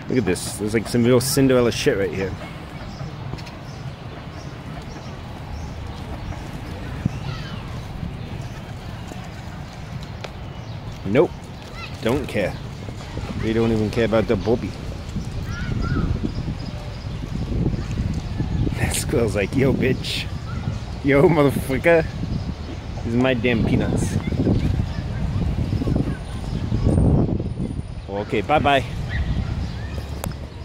Look at this. There's like some real Cinderella shit right here. Nope. Don't care. We don't even care about the Bobby. This girl's like, yo, bitch. Yo, motherfucker. These are my damn peanuts. Okay, bye-bye.